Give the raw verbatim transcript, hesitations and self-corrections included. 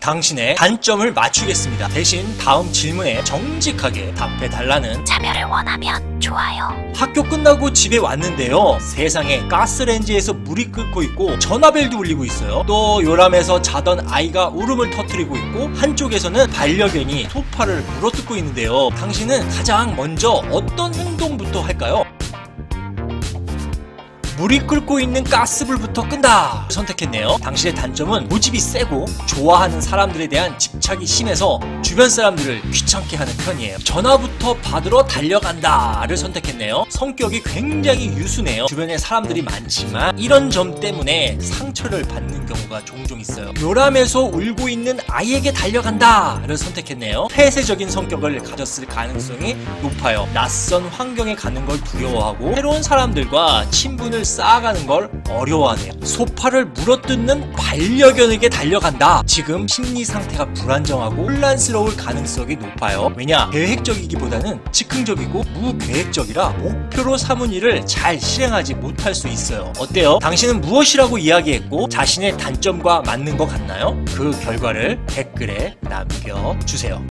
당신의 단점을 맞추겠습니다. 대신 다음 질문에 정직하게 답해달라는 참여를 원하면 좋아요. 학교 끝나고 집에 왔는데요, 세상에 가스레인지에서 물이 끓고 있고 전화벨도 울리고 있어요. 또 요람에서 자던 아이가 울음을 터뜨리고 있고 한쪽에서는 반려견이 소파를 물어뜯고 있는데요, 당신은 가장 먼저 어떤 행동부터 할까요? 물이 끓고 있는 가스불부터 끈다 선택했네요. 당신의 단점은 고집이 세고 좋아하는 사람들에 대한 집착이 심해서 주변 사람들을 귀찮게 하는 편이에요. 전화부터 받으러 달려간다를 선택했네요. 성격이 굉장히 유순해요. 주변에 사람들이 많지만 이런 점 때문에 상처를 받는 경우가 종종 있어요. 요람에서 울고 있는 아이에게 달려간다를 선택했네요. 폐쇄적인 성격을 가졌을 가능성이 높아요. 낯선 환경에 가는 걸 두려워하고 새로운 사람들과 친분을 쌓아가는 걸 어려워하네요. 소파를 물어뜯는 반려견에게 달려간다. 지금 심리 상태가 불안정하고 혼란스러울 가능성이 높아요. 왜냐? 계획적이기보다는 즉흥적이고 무계획적이라 목표로 삼은 일을 잘 실행하지 못할 수 있어요. 어때요? 당신은 무엇이라고 이야기했고 자신의 단점과 맞는 것 같나요? 그 결과를 댓글에 남겨주세요.